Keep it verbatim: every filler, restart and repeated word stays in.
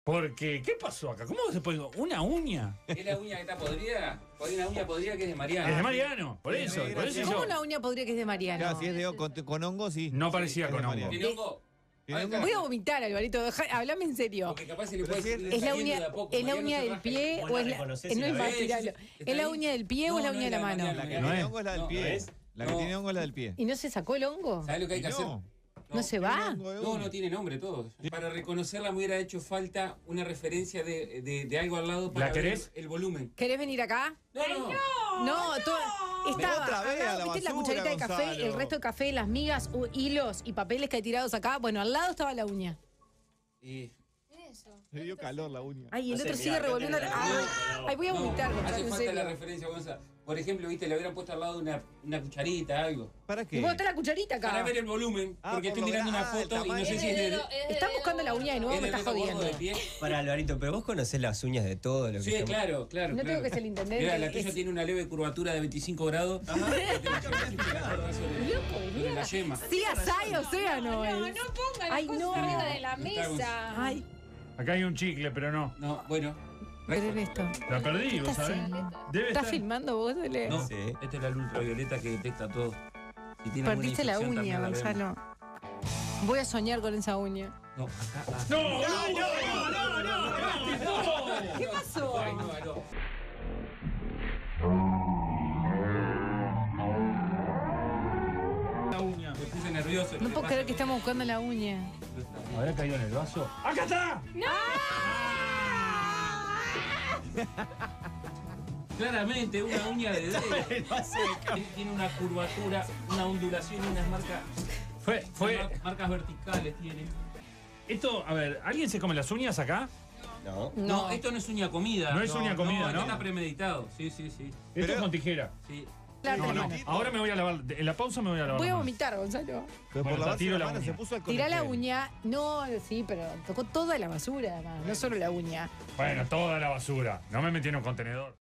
Porque, ¿qué pasó acá? ¿Cómo se puede? ¿Una uña? ¿Es la uña que está podrida? Podría una uña podrida que es de Mariano. Es de Mariano, por eso. Sí, por eso gracias. yo- ¿Cómo una uña podría que es de Mariano? Claro, si es de ho- con, con hongo, sí. No parecía Es con de hongo. Mariano. ¿Tiene hongo? ¿Tiene A ver, hongo? Voy a vomitar, Alvarito. deja- Hablame en serio. Porque capaz se le Pero puede si es- ir ¿Es la saliendo uña, de a poco. ¿es la Mariano uña se del rasca. pie ¿Vos o la es la, reconocés eh, si no la es ves? más tirarlo? ¿Está ¿Es la ahí? uña del pie o No, es la no uña de la mano? La que No tiene es. hongo es la del ¿No pie. es? La que No. tiene hongo es la del pie. ¿Y no se sacó el hongo? ¿Sabes lo que hay que Y hacer? no. ¿No se Tiene va? hongo de No, uña. no tiene nombre todo. Para reconocerla me hubiera hecho falta una referencia de, de, de algo al lado para ¿La ver querés? el, el volumen. ¿Querés venir acá? No, no. No, todo. Estaba. Otra vez acá, a la ¿viste la basura, cucharita de café, Gonzalo. el resto de café, las migas, u- hilos y papeles que hay tirados acá? Bueno, al lado estaba la uña. Y, Le dio calor la uña. Ay, el No sé, otro mirá, sigue acá revolviendo. tenés la- la Ay, uña. ay, voy a no, vomitar, Gonzalo, hace en falta la serio. referencia, Gonzalo. Por ejemplo, viste, le hubieran puesto al lado una, una cucharita, algo. ¿Para ¿Y qué? vos está la cucharita Para acá? ver el volumen, Ah, porque por estoy lo mirando gra- una ah, el foto y no tamaño. sé si es de, Estás buscando la uña de nuevo, es me de estás dedo gordo de jodiendo. pie. Para Alvarito, pero vos conocés las uñas de todo lo que Sí, estamos- claro, claro. No claro. tengo que ser el intendente, Mira, la tuya es- tiene una leve curvatura de veinticinco grados. Que te la llevas y te la cortas sobre- Loco de sobre mierda. la yema. Sí, asai, océano. No, es. no pongan Ay, las no. cosas arriba de la No está mesa. Ay, Acá hay un chicle, pero no. No, bueno. pero en esto. La perdí, ¿vos sabés? Debe ¿Estás estar. filmando vos, Dele? No, Sí. esta es la luz ultravioleta que detecta todo. Si tiene Perdiste la alguna uña, infección, también la Gonzalo. Voy a soñar con esa uña. vemos. No, acá, acá. ¡No! ¡No! ¡No! ¡No! ¡No! ¡No! ¿Qué pasó? Ay, no, no. La uña. Me puse nervioso. No puedo creer que estamos buscando la uña. ¿Habrá caído en el vaso? ¡Acá está! Claramente, una uña de dedo. Tiene una curvatura, una ondulación y unas marcas, Fue, fue. mar- marcas verticales tiene. Esto, a ver, ¿alguien se come las uñas acá? No. No, esto no es uña comida. No es uña comida, esto ¿no? está premeditado. Sí, sí, sí. Esto Pero- es con tijera. sí. Claro, No, no. tenemos. Ahora me voy a lavar. En la pausa me voy a lavar. Voy a las manos. vomitar, Gonzalo. Pero Bueno, por la la tiro base de la la mano uña. se puso alcohol Tirá en la gel. uña. No, sí, pero tocó toda la basura, además. No solo la uña. Bueno, toda la basura. No me metí en un contenedor.